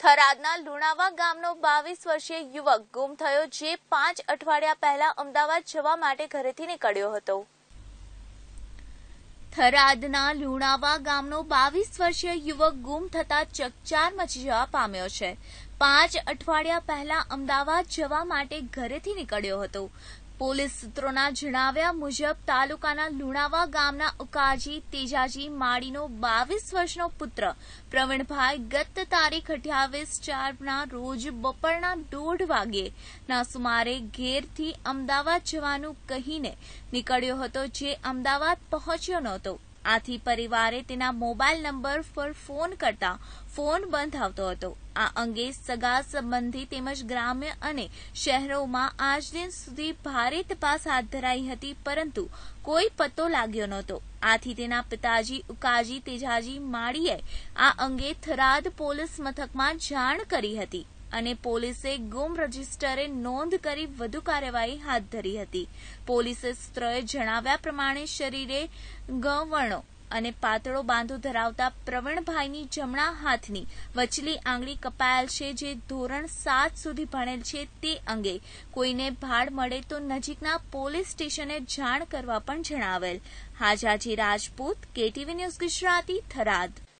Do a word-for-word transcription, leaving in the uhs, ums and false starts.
થરાદના લુણાવા ગામનો બાવીસ વર્ષીય યુવક ગુમ થયો, જે પાંચ અઠવાડિયા પહેલા અમદાવાદ જવા માટે ઘરેથી નીકળ્યો હતો. થરાદના લુણાવા ગામનો બાવીસ વર્ષીય યુવક ગુમ થતા ચકચાર મચી જવા પામ્યો છે. પાંચ અઠવાડિયા પહેલા અમદાવાદ જવા માટે ઘરેથી નીકળ્યો હતો. પોલીસ સૂત્રોના જણાવ્યા મુજબ તાલુકાના લુણાવા ગામના ઉકાજી તેજાજી માળીનો બાવીસ વર્ષનો પુત્ર પ્રવીણભાઈ ગત તારીખ અઠ્યાવીસ ચારના રોજ બપોરના દોઢ વાગ્યેના સુમારે ઘેરથી અમદાવાદ જવાનું કહીને નીકળ્યો હતો, જે અમદાવાદ પહોંચ્યો નહોતો. આથી પરિવારે તેના મોબાઈલ નંબર પર ફોન કરતા ફોન બંધ આવતો હતો. આ અંગે સગા સંબંધી તેમજ ગ્રામ્ય અને શહેરોમાં આજ દિન સુધી ભારે તપાસ હાથ ધરાઈ હતી, પરંતુ કોઈ પત્તો લાગ્યો નહોતો. આથી તેના પિતાજી ઉકાજી તેજાજી માળીએ આ અંગે થરાદ પોલીસ મથકમાં જાણ કરી હતી અને પોલીસે ગુમ રજિસ્ટરે નોંધ કરી વધુ કાર્યવાહી હાથ ધરી હતી. પોલીસે સૂત્રોએ જણાવ્યા પ્રમાણે શરીરે ગૌવર્ણો અને પાતળો બાંધો ધરાવતા પ્રવીણભાઈની જમણા હાથની વચલી આંગળી કપાયેલ છે, જે ધોરણ સાત સુધી ભણેલ છે. તે અંગે કોઈને ભાડ મળે તો નજીકના પોલીસ સ્ટેશને જાણ કરવા પણ જણાવેલ. Hajaji Rajput, KTV news Gujarati, Tharad.